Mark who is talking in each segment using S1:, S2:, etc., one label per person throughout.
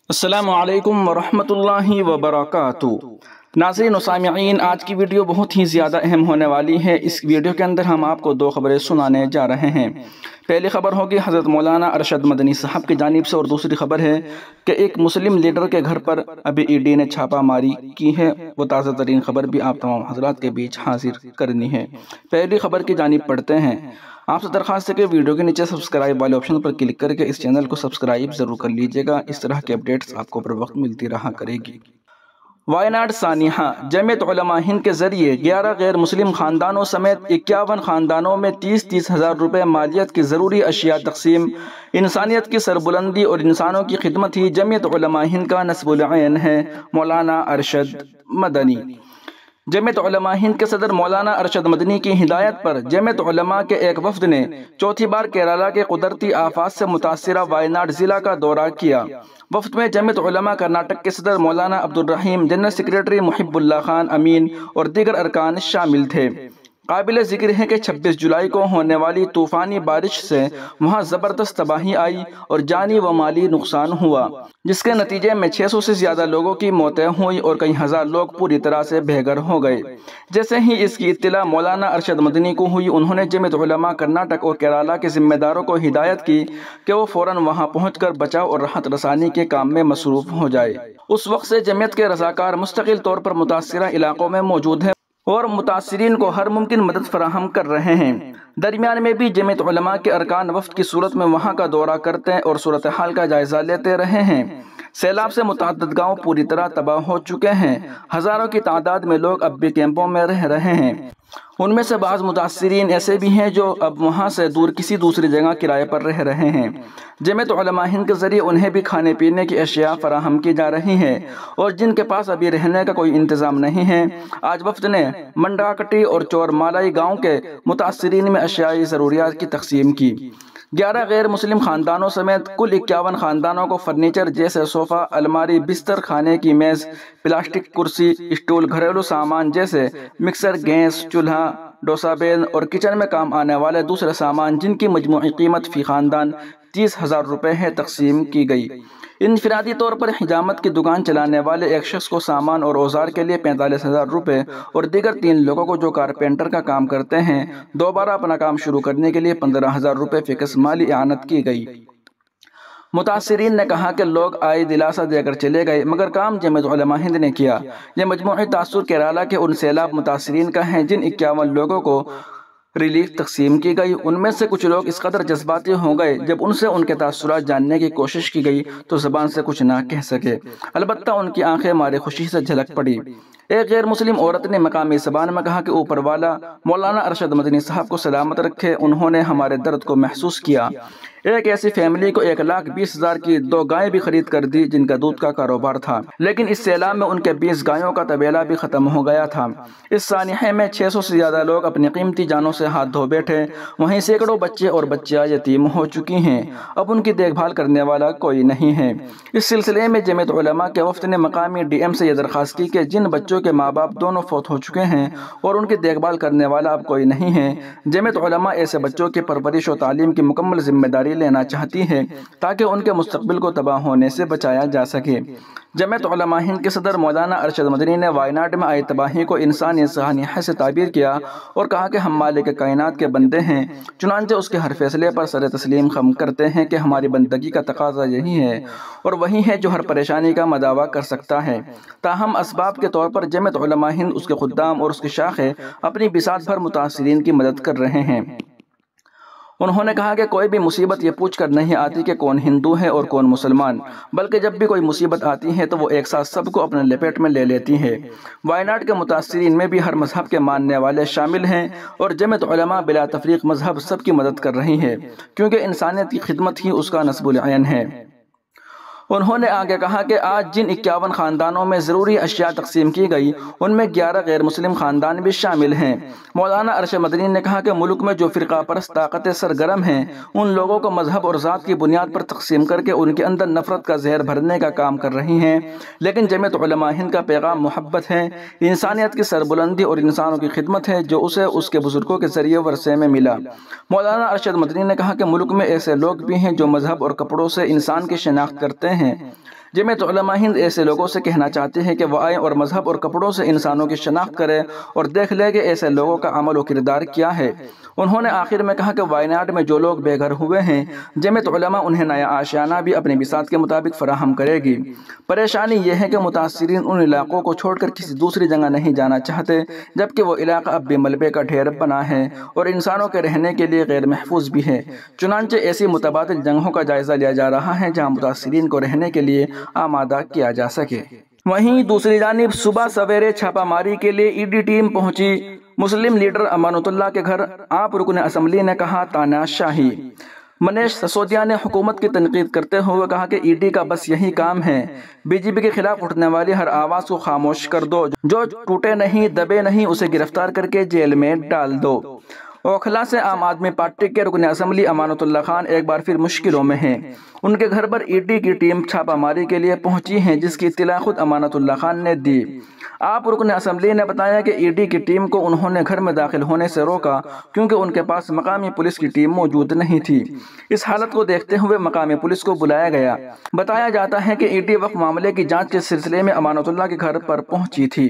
S1: السلام علیکم ورحمۃ اللہ وبرکاتہ۔ ناظرین و سامعین، آج کی ویڈیو بہت ہی زیادہ اہم ہونے والی ہے۔ اس ویڈیو کے اندر ہم آپ کو دو خبریں سنانے جا رہے ہیں۔ پہلی خبر ہوگی حضرت مولانا ارشد مدنی صاحب کی جانب سے، اور دوسری خبر ہے کہ ایک مسلم لیڈر کے گھر پر ابھی ای ڈی نے چھاپہ ماری کی ہے۔ وہ تازہ ترین خبر بھی آپ تمام حضرات کے بیچ حاضر کرنی ہے۔ پہلی خبر کی جانب پڑھتے ہیں۔ آپ سے درخواست ہے کہ ویڈیو کے نیچے سبسکرائب والے آپشن پر کلک کر کے اس چینل کو سبسکرائب ضرور کر لیجئے گا۔ اس طرح کے اپڈیٹس آپ کو پر وقت ملتی رہا کرے گی۔ وائناڈ سانحہ جمعیت علماء ہند کے ذریعے 11 غیر مسلم خاندانوں سمیت 51 خاندانوں میں 30 ہزار روپے مالیت کی ضروری اشیاء تقسیم۔ انسانیت کی سربلندی اور انسانوں کی خدمت ہی جمعیت علماء ہند کا نصب العین ہے۔ مولانا ارشد مدنی۔ جمعیت علماء ہند کے صدر مولانا ارشد مدنی کی ہدایت پر جمعیت علماء کے ایک وفد نے چوتھی بار کیرالہ کے قدرتی آفات سے متاثرہ وائناڈ ضلع کا دورہ کیا۔ وفد میں جمعیت علماء کرناٹک کے صدر مولانا عبد الرحیم، جنرل سیکریٹری محب اللہ خان امین اور دیگر ارکان شامل تھے۔ قابل ذکر ہے کہ 26 جولائی کو ہونے والی طوفانی بارش سے وہاں زبردست تباہی آئی اور جانی و مالی نقصان ہوا، جس کے نتیجے میں 600 سے زیادہ لوگوں کی موتیں ہوئیں اور کئی ہزار لوگ پوری طرح سے بے گھر ہو گئے۔ جیسے ہی اس کی اطلاع مولانا ارشد مدنی کو ہوئی، انہوں نے جمعیت علماء کرناٹک اور کیرالہ کے ذمہ داروں کو ہدایت کی کہ وہ فوراً وہاں پہنچ کر بچاؤ اور راحت رسانی کے کام میں مصروف ہو جائے۔ اس وقت سے جمعیت کے رضاکار مستقل طور پر متاثرہ علاقوں میں موجود ہیں اور متاثرین کو ہر ممکن مدد فراہم کر رہے ہیں۔ درمیان میں بھی جمعیت علماء کے ارکان وفد کی صورت میں وہاں کا دورہ کرتے اور صورتحال کا جائزہ لیتے رہے ہیں۔ سیلاب سے متعدد گاؤں پوری طرح تباہ ہو چکے ہیں۔ ہزاروں کی تعداد میں لوگ اب بھی کیمپوں میں رہ رہے ہیں۔ ان میں سے بعض متاثرین ایسے بھی ہیں جو اب وہاں سے دور کسی دوسری جگہ کرائے پر رہ رہے ہیں۔ جمعیت علماء ہند کے ذریعے انہیں بھی کھانے پینے کی اشیاء فراہم کی جا رہی ہیں، اور جن کے پاس ابھی رہنے کا کوئی انتظام نہیں ہے، آج وفد نے منڈاکٹی اور چور مالائی گاؤں کے متاثرین میں اشیائی ضروریات کی تقسیم کی۔ 11 غیر مسلم خاندانوں سمیت کل 51 خاندانوں کو فرنیچر جیسے صوفہ، الماری، بستر، کھانے کی میز، پلاسٹک کرسی، اسٹول، گھریلو سامان جیسے مکسر، گیس، چولہا، ڈوسا بیل اور کچن میں کام آنے والے دوسرے سامان، جن کی مجموعی قیمت فی خاندان 30 ہزار روپے ہے، تقسیم کی گئی۔ انفرادی طور پر حجامت کی دکان چلانے والے ایک شخص کو سامان اور اوزار کے لیے 45 ہزار روپے اور دیگر 3 لوگوں کو جو کارپینٹر کا کام کرتے ہیں دوبارہ اپنا کام شروع کرنے کے لیے 15 ہزار روپے فکس مالی اعانت کی گئی۔ متاثرین نے کہا کہ لوگ آئے دلاسا دے کر چلے گئے، مگر کام جمعیت علماء ہند نے کیا۔ یہ مجموعی تاثر کیرالہ کے ان سیلاب متاثرین کا ہے جن 51 لوگوں کو ریلیف تقسیم کی گئی۔ ان میں سے کچھ لوگ اس قدر جذباتی ہو گئے جب ان سے ان کے تاثرات جاننے کی کوشش کی گئی تو زبان سے کچھ نہ کہہ سکے، البتہ ان کی آنکھیں مارے خوشی سے جھلک پڑی۔ ایک غیر مسلم عورت نے مقامی زبان میں کہا کہ اوپر والا مولانا ارشد مدنی صاحب کو سلامت رکھے، انہوں نے ہمارے درد کو محسوس کیا۔ ایک ایسی فیملی کو 1,20,000 کی 2 گائیں بھی خرید کر دی جن کا دودھ کا کاروبار تھا، لیکن اس سیلاب میں ان کے 20 گایوں کا طویلہ بھی ختم ہو گیا تھا۔ اس سانحے میں 600 سے زیادہ لوگ اپنی قیمتی جانوں سے ہاتھ دھو بیٹھے، وہیں سینکڑوں بچے اور بچیاں یتیم ہو چکی ہیں، اب ان کی دیکھ بھال کرنے والا کوئی نہیں ہے۔ اس سلسلے میں جمعیت علماء کے وفد نے مقامی ڈی ایم سے یہ درخواست کی کہ جن بچوں کے ماں باپ دونوں فوت ہو چکے ہیں اور ان کی دیکھ بھال کرنے والا اب کوئی نہیں ہے، جمعیت علماء ایسے بچوں کی پرورش و تعلیم کی مکمل ذمہ داری لینا چاہتی ہے تاکہ ان کے مستقبل کو تباہ ہونے سے بچایا جا سکے۔ جمعیت علماء ہند کے صدر مولانا ارشد مدنی نے وائناڈ میں آئی تباہی کو انسانی سانحہ سے تعبیر کیا اور کہا کہ ہم مالک کائنات کے بندے ہیں، چنانچہ اس کے ہر فیصلے پر سر تسلیم خم کرتے ہیں کہ ہماری بندگی کا تقاضا یہی ہے اور وہی ہے جو ہر پریشانی کا مداوع کر سکتا ہے۔ تاہم اسباب کے طور پر جمعیت علماء ہند، اس کے خدام اور اس کی شاخیں اپنی بساط بھر متاثرین کی مدد کر رہے ہیں۔ انہوں نے کہا کہ کوئی بھی مصیبت یہ پوچھ کر نہیں آتی کہ کون ہندو ہے اور کون مسلمان، بلکہ جب بھی کوئی مصیبت آتی ہے تو وہ ایک ساتھ سب کو اپنے لپیٹ میں لے لیتی ہے۔ وائناڈ کے متاثرین میں بھی ہر مذہب کے ماننے والے شامل ہیں اور جمعیت علماء بلا تفریق مذہب سب کی مدد کر رہی ہے، کیونکہ انسانیت کی خدمت ہی اس کا نصب العین ہے۔ انہوں نے آگے کہا کہ آج جن 51 خاندانوں میں ضروری اشیاء تقسیم کی گئی ان میں 11 غیر مسلم خاندان بھی شامل ہیں۔ مولانا ارشد مدنی نے کہا کہ ملک میں جو فرقہ پرست طاقتیں سرگرم ہیں ان لوگوں کو مذہب اور ذات کی بنیاد پر تقسیم کر کے ان کے اندر نفرت کا زہر بھرنے کا کام کر رہی ہیں، لیکن جمعیت علماء ہند کا پیغام محبت ہے، انسانیت کی سربلندی اور انسانوں کی خدمت ہے جو اسے اس کے بزرگوں کے ذریعے ورثے میں ملا۔ مولانا ارشد مدنی نے کہا کہ ملک میں ایسے لوگ بھی ہیں جو مذہب اور کپڑوں سے انسان کی شناخت کرتے ہیں، جمعیت علماء ہند ایسے لوگوں سے کہنا چاہتے ہیں کہ وہ آئیں اور مذہب اور کپڑوں سے انسانوں کی شناخت کریں اور دیکھ لیں کہ ایسے لوگوں کا عمل و کردار کیا ہے۔ انہوں نے آخر میں کہا کہ وائناڈ میں جو لوگ بے گھر ہوئے ہیں، جمعیت علماء انہیں نیا آشیانہ بھی اپنی بساط کے مطابق فراہم کرے گی۔ پریشانی یہ ہے کہ متاثرین ان علاقوں کو چھوڑ کر کسی دوسری جگہ نہیں جانا چاہتے، جبکہ وہ علاقہ اب بھی ملبے کا ڈھیر بنا ہے اور انسانوں کے رہنے کے لیے غیر محفوظ بھی ہے۔ چنانچہ ایسی متبادل جگہوں کا جائزہ لیا جا رہا ہے جہاں متاثرین کو رہنے کے لیے آمادہ کیا جا سکے۔ وہیں دوسری جانب صبح سویرے چھاپہ ماری کے لیے ای ڈی ٹیم پہنچی۔ مسلم لیڈر امانت اللہ کے گھر آپ رکن اسمبلی نے کہا تاناشاہی۔ منیش سسودیا نے حکومت کی تنقید کرتے ہوئے کہا کہ ای ڈی کا بس یہی کام ہے، بی جے پی کے خلاف اٹھنے والی ہر آواز کو خاموش کر دو، جو ٹوٹے نہیں دبے نہیں اسے گرفتار کر کے جیل میں ڈال دو۔ اوکھلا سے عام آدمی پارٹی کے رکن اسمبلی امانت اللہ خان ایک بار پھر مشکلوں میں ہیں۔ ان کے گھر پر ای ڈی کی ٹیم چھاپہ ماری کے لیے پہنچی ہے، جس کی اطلاع خود امانت اللہ خان نے دی۔ آپ رکن اسمبلی نے بتایا کہ ای ڈی کی ٹیم کو انہوں نے گھر میں داخل ہونے سے روکا کیونکہ ان کے پاس مقامی پولیس کی ٹیم موجود نہیں تھی۔ اس حالت کو دیکھتے ہوئے مقامی پولیس کو بلایا گیا۔ بتایا جاتا ہے کہ ای ڈی وقف معاملے کی جانچ کے سلسلے میں امانت اللہ کے گھر پر پہنچی تھی۔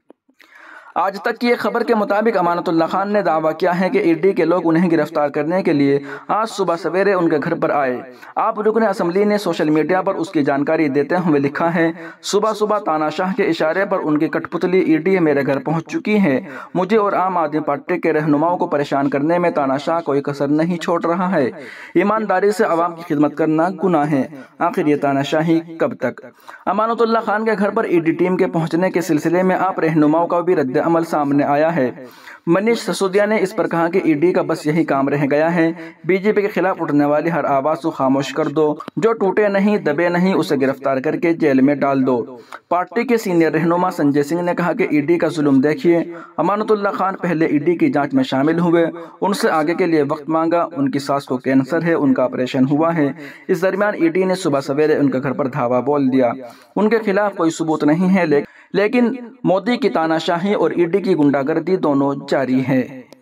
S1: آج تک کی ایک خبر کے مطابق امانت اللہ خان نے دعویٰ کیا ہے کہ ای ڈی کے لوگ انہیں گرفتار کرنے کے لیے آج صبح سویرے ان کے گھر پر آئے۔ آپ رکن اسمبلی نے سوشل میڈیا پر اس کی جانکاری دیتے ہوئے لکھا ہے، صبح صبح تاناشاہ کے اشارے پر ان کی کٹ پتلی ای ڈی میرے گھر پہنچ چکی ہے۔ مجھے اور عام آدمی پارٹی کے رہنماؤں کو پریشان کرنے میں تاناشاہ کوئی کسر نہیں چھوڑ رہا ہے۔ ایمانداری سے عوام کی خدمت کرنا گناہ ہے، آخر یہ تاناشاہی کب تک؟ امانت اللہ خان کے گھر پر ای ڈی ٹیم کے پہنچنے کے سلسلے میں آپ رہنماؤں کا بھی رد عمل سامنے آیا ہے۔ منیش سسودیا نے اس پر کہا کہ ای ڈی کا بس یہی کام رہ گیا ہے، بی جے پی کے خلاف اٹھنے والی ہر آواز کو خاموش کر دو، جو ٹوٹے نہیں دبے نہیں اسے گرفتار کر کے جیل میں ڈال دو۔ پارٹی کے سینئر رہنما سنجے سنگھ نے کہا کہ ای ڈی کا ظلم دیکھیے، امانت اللہ خان پہلے ای ڈی کی جانچ میں شامل ہوئے، ان سے آگے کے لیے وقت مانگا، ان کی ساس کو کینسر ہے، ان کا آپریشن ہوا ہے۔ اس درمیان ای ڈی نے صبح سویرے ان کے گھر پر دھاوا بول دیا۔ ان کے خلاف کوئی ثبوت نہیں ہے، لیکن مودی کی تاناشاہی اور ای ڈی کی گنڈا گردی دونوں جاری ہے۔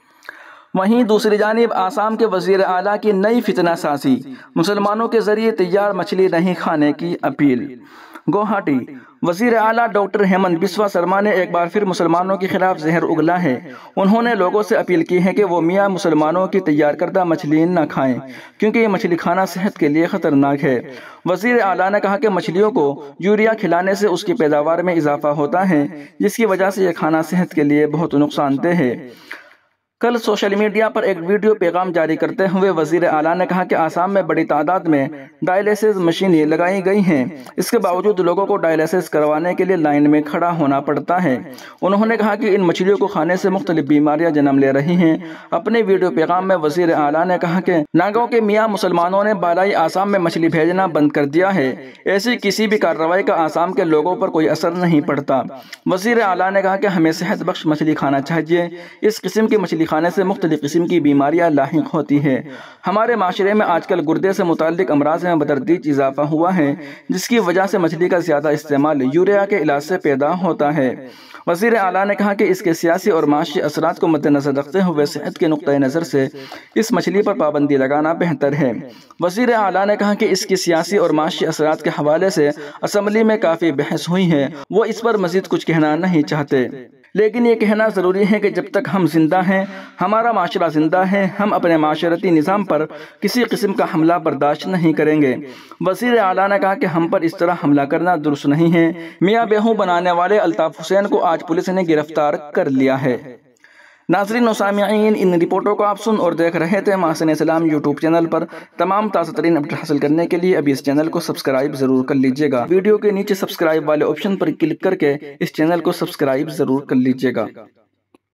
S1: وہیں دوسری جانب آسام کے وزیر اعلیٰ کی نئی فتنہ سازی، مسلمانوں کے ذریعے تیار مچھلی نہیں کھانے کی اپیل۔ گوہاٹی، وزیر اعلیٰ ڈاکٹر ہیمنت بسوا سرما نے ایک بار پھر مسلمانوں کے خلاف زہر اگلا ہے۔ انہوں نے لوگوں سے اپیل کی ہے کہ وہ میاں مسلمانوں کی تیار کردہ مچھلی نہ کھائیں کیونکہ یہ مچھلی کھانا صحت کے لیے خطرناک ہے۔ وزیر اعلیٰ نے کہا کہ مچھلیوں کو یوریا کھلانے سے اس کی پیداوار میں اضافہ ہوتا ہے، جس کی وجہ سے یہ کھانا صحت کے لیے بہت نقصان دہ ہے۔ کل سوشل میڈیا پر ایک ویڈیو پیغام جاری کرتے ہوئے وزیر اعلیٰ نے کہا کہ آسام میں بڑی تعداد میں ڈائلیسس مشینیں لگائی گئی ہیں، اس کے باوجود لوگوں کو ڈائلیسس کروانے کے لیے لائن میں کھڑا ہونا پڑتا ہے۔ انہوں نے کہا کہ ان مچھلیوں کو کھانے سے مختلف بیماریاں جنم لے رہی ہیں۔ اپنے ویڈیو پیغام میں وزیر اعلیٰ نے کہا کہ ناگاؤں کے میاں مسلمانوں نے بالائی آسام میں مچھلی بھیجنا بند کر دیا ہے، ایسی کسی بھی کارروائی کا آسام کے لوگوں پر کوئی اثر نہیں پڑتا۔ وزیر اعلیٰ نے کہا کہ ہمیں صحت بخش مچھلی کھانا چاہیے، اس قسم کی مچھلی کھانے سے مختلف قسم کی بیماریاں لاحق ہوتی ہیں۔ ہمارے معاشرے میں آج کل گردے سے متعلق امراض میں بتدریج اضافہ ہوا ہے، جس کی وجہ سے مچھلی کا زیادہ استعمال یوریا کے علاج سے پیدا ہوتا ہے۔ وزیر اعلیٰ نے کہا کہ اس کے سیاسی اور معاشی اثرات کو مد نظر رکھتے ہوئے صحت کے نقطۂ نظر سے اس مچھلی پر پابندی لگانا بہتر ہے۔ وزیر اعلیٰ نے کہا کہ اس کی سیاسی اور معاشی اثرات کے حوالے سے اسمبلی میں کافی بحث ہوئی ہے، وہ اس پر مزید کچھ کہنا نہیں چاہتے، لیکن یہ کہنا ضروری ہے کہ جب تک ہم زندہ ہیں، ہمارا معاشرہ زندہ ہے، ہم اپنے معاشرتی نظام پر کسی قسم کا حملہ برداشت نہیں کریں گے۔ وزیر اعلیٰ نے کہا کہ ہم پر اس طرح حملہ کرنا درست نہیں ہے۔ میاں بیہوں بنانے والے الطاف حسین کو آج پولیس نے گرفتار کر لیا ہے۔ ناظرین و سامعین، ان رپورٹوں کو آپ سن اور دیکھ رہے تھے محسن اسلام یوٹیوب چینل پر۔ تمام تازہ ترین اپڈیٹ حاصل کرنے کے لیے ابھی اس چینل کو سبسکرائب ضرور کر لیجئے گا۔ ویڈیو کے نیچے سبسکرائب والے آپشن پر کلک کر کے اس چینل کو سبسکرائب ضرور کر لیجئے گا۔